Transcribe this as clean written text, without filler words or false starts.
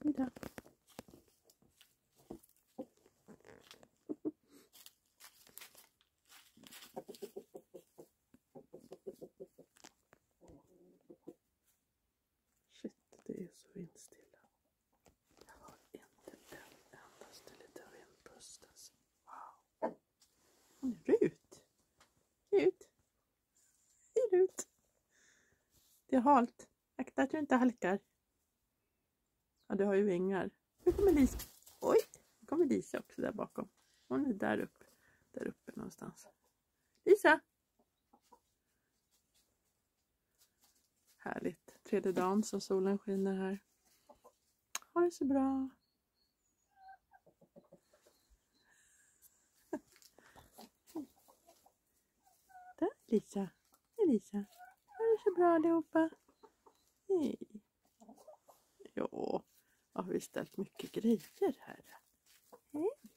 Hejdå. Shit, det är så vindstilla. Jag har inte en endaste liten vindpust. Alltså. Wow. Rut. Rut. Hej Rut. Det är halt. Akta att du inte halkar. Ja, du har ju vingar. Nu kommer Lisa. Oj, nu kommer Lisa också där bakom. Hon är där uppe. Där uppe någonstans. Lisa. Härligt. Tredje dagen som solen skiner här. Ha det så bra. Där Lisa. Hej Lisa. Ha det så bra allihopa. Hej. Jo, har vi ställt mycket grejer här. Hej.